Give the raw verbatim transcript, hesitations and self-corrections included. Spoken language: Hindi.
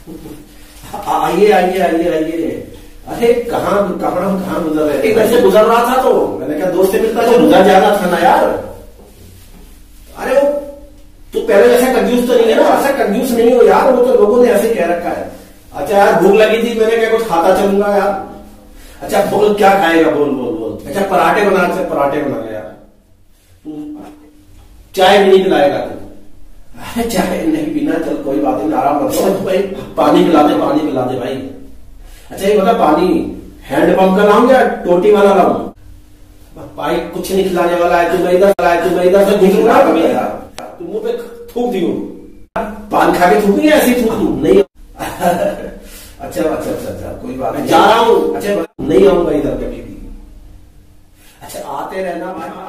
आइए आइए आइए आइए। अरे कहाँ कहाँ कहाँ गुजर रहे? एक वैसे गुजर रहा था तो मैंने कहा दोस्त से मिलता जो गुजर जाना था ना यार। अरे वो तू पहले जैसा कंजूस तो नहीं है ना, ऐसा कंजूस नहीं हो यार, वो तो लोगों ने ऐसे कह रखा है। अच्छा यार भूख लगी थी, मैंने क्या कुछ खाता चलूंगा यार। अच्छा बोल क्या खाएगा, बोल बोल बोल। अच्छा पराठे बना, अच्छा पराठे बना ले यार। चाय भी नहीं पिलाएगा तू? अरे चाय नहीं पीना, चल कोई बात नहीं, आराम रखो भाई, पानी पिला दे, पानी पिला दे भाई। अच्छा ये बता पानी हैंडपंप का लाऊं या टोटी वाला लाऊं? भाई कुछ नहीं खिलाने वाला है, तू मैं इधर है, तू मैं इधर से घूमूंगा कभी यार। तू मुंह पे थूक दियो, पान खा के थूक नहीं, ऐसी थूक दू नहीं। अच्छा अच्छा अच्छा अच्छा कोई बात नहीं, जा रहा हूँ। अच्छा नहीं आऊंगा इधर कभी भी। अच्छा आते रहना भाई।